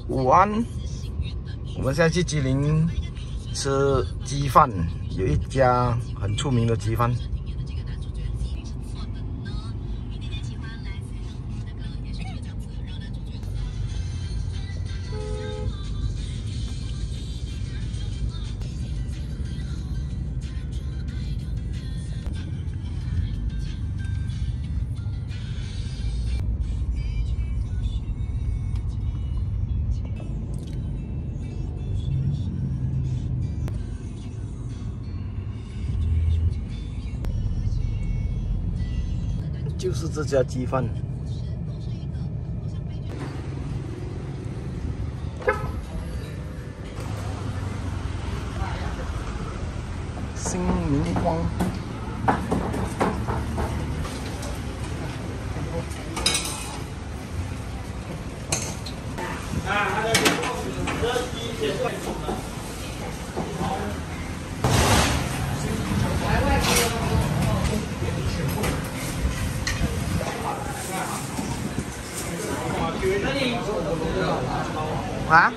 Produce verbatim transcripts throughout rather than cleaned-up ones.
午安，我们现在去吉林吃鸡饭，有一家很出名的鸡饭。就是这家鸡饭，新明光。啊？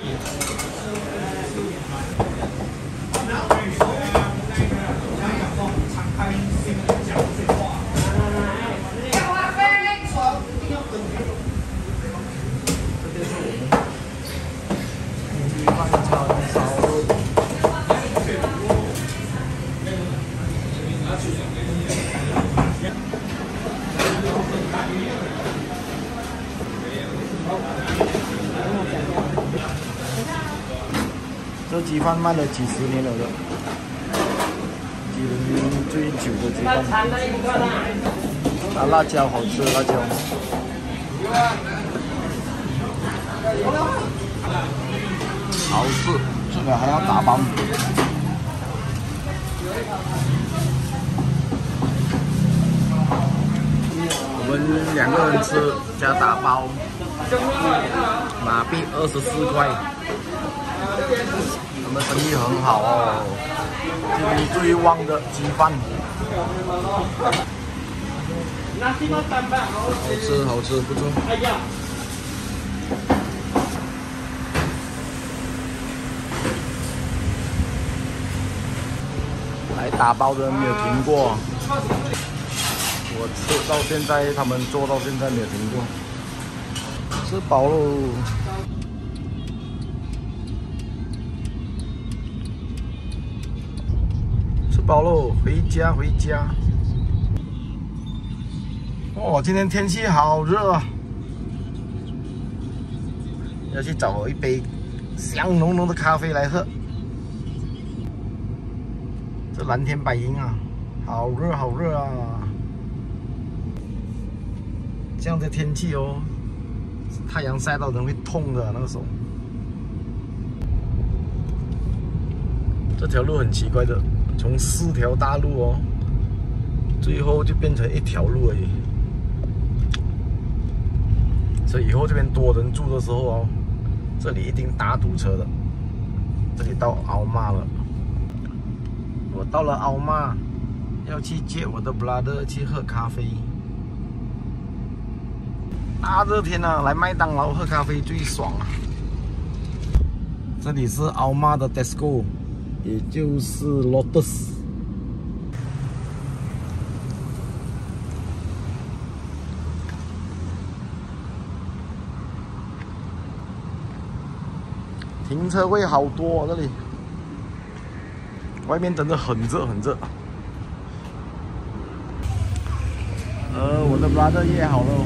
这鸡饭卖了几十年了的，吉林最久的鸡饭。啊，辣椒好吃，辣椒。好吃，这个还要打包。我们两个人吃加打包，马币二十四块。他们生意很好哦，吉林最旺的鸡饭，好吃好吃，不错。来打包的没有停过，我吃到现在，他们做到现在没有停过。吃饱喽。饱喽，回家回家。哦，今天天气好热啊！要去找我一杯香浓浓的咖啡来喝。这蓝天白云啊，好热好热啊！这样的天气哦，太阳晒到人会痛的那个手。这条路很奇怪的。从四条大路哦，最后就变成一条路而已。所以以后这边多人住的时候哦，这里一定大堵车的。这里到鳌马了，我到了鳌马，要去接我的 brother 去喝咖啡。大热天啊，来麦当劳喝咖啡最爽啊！这里是鳌马的 Tesco。也就是 Lotus， 停车位好多、哦、这里，外面真的很热很热。呃，我的 brother 也好了，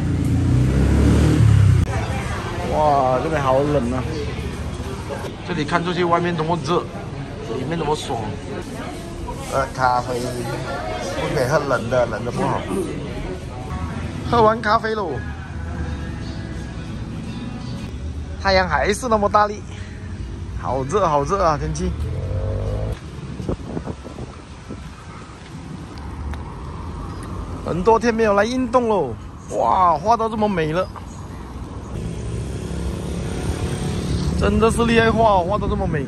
哇，这边好冷啊！这里看出去外面多么热。里面怎么爽？喝咖啡不可以喝冷的，冷的不好。喝完咖啡喽，太阳还是那么大力，好热好热啊！天气。很多天没有来运动喽，哇，画到这么美了，真的是厉害画，画到这么美。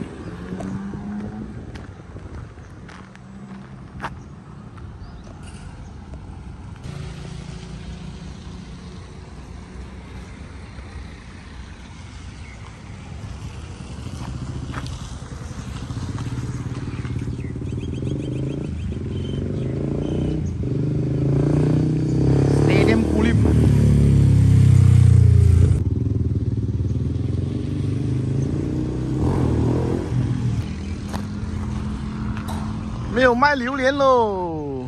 没有卖榴莲喽。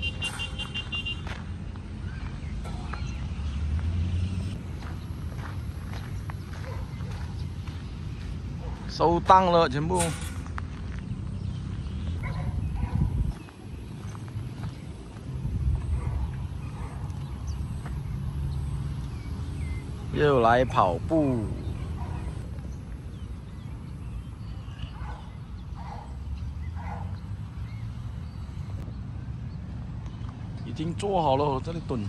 收档了，全部。又来跑步。已经做好了，这里蹲。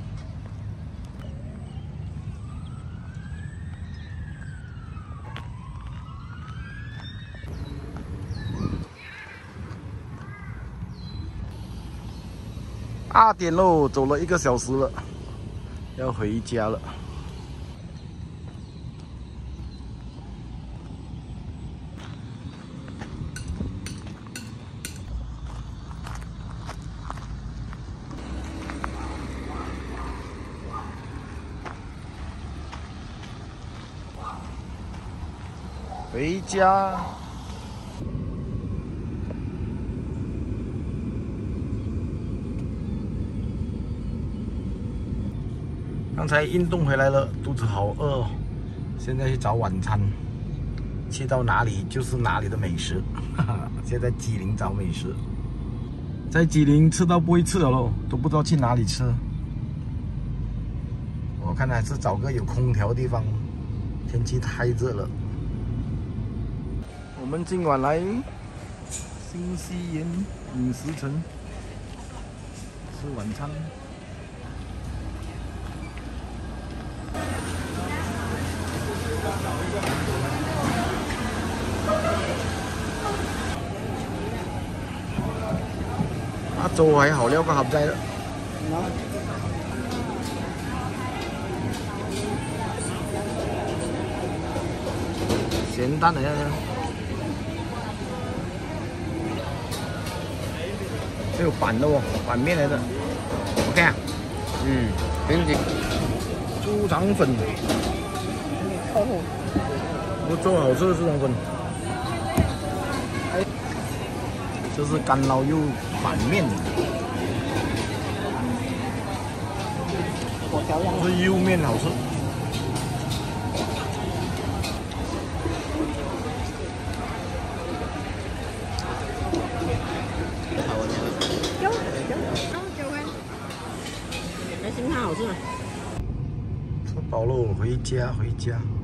二点喽，走了一个小时了，要回家了。回家。刚才运动回来了，肚子好饿哦。现在去找晚餐，去到哪里就是哪里的美食。哈哈，现在吉林找美食，在吉林吃到不会吃了喽，都不知道去哪里吃。我看还是找个有空调的地方，天气太热了。我们今晚来新西园饮食城吃晚餐。阿粥还好料個盒仔啦。鹹蛋嚟啊！這有板的哦，板面來的。OK 啊？嗯，平底。豬腸粉。哦。不做好吃的豬腸粉。这是干捞肉板面，这是肉面好吃。吃饱了，回家回家。